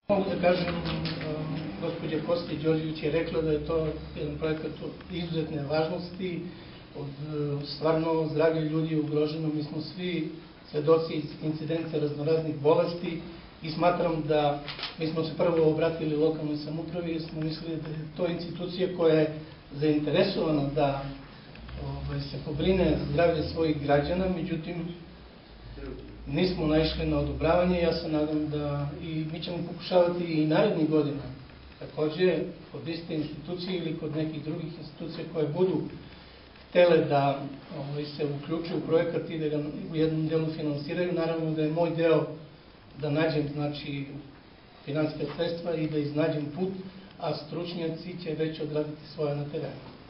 Mogu da kažem, gospođa Kosta Đorđević je rekla da je to jedan projekat od izuzetne važnosti, od stvarno zdravlja ljudi ugroženo. Mi smo svi svedoci incidencija raznoraznih bolesti i smatram da mi smo se prvo obratili lokalnoj samoupravi jer smo mislili da je to institucija koja je zainteresovana da se pobrine za zdravlje svojih građana, međutim nismo naišli na odobravanje. Ja se nadam da i mi ćemo pokušavati i narednih godina takođe kod iste institucije ili kod nekih drugih institucija koje budu htele da se uključe u projekat i da ga u jednom delu finansiraju. Naravno da je moj deo da nađem finansijska sredstva i da iznađem put, a stručnjaci će već odraditi svoje na terenu.